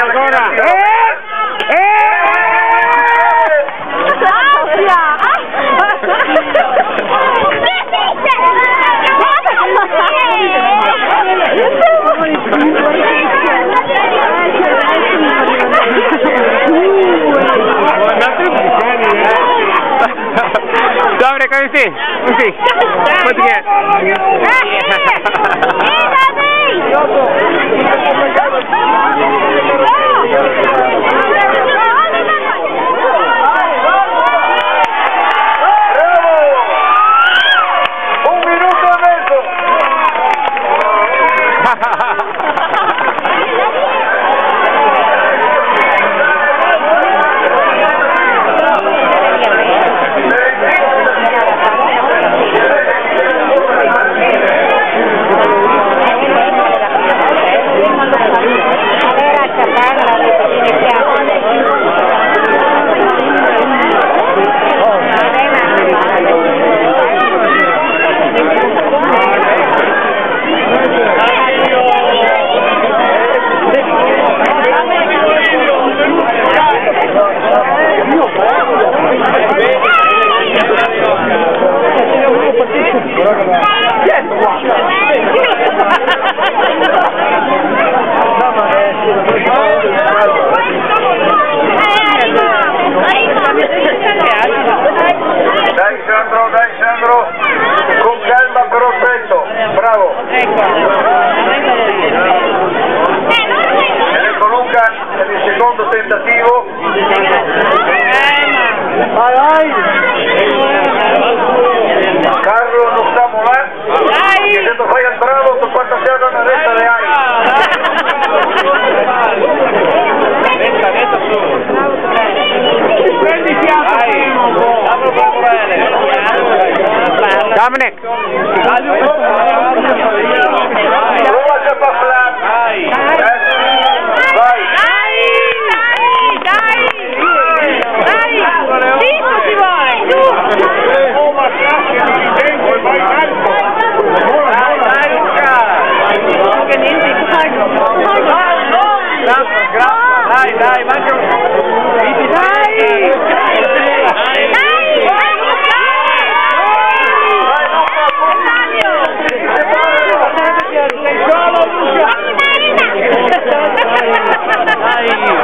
ancora. Dobre, così. Quanto che è? Dai Sandro, con calma però presto, bravo. Ecco Luca per il secondo tentativo. Carlo non stiamo là, che se tu fai il bravo tu quanto sei una resta le hai. Dominic! Provaci a passare! Vai! Zitto si vuole, su! Dai, manca un... Dai!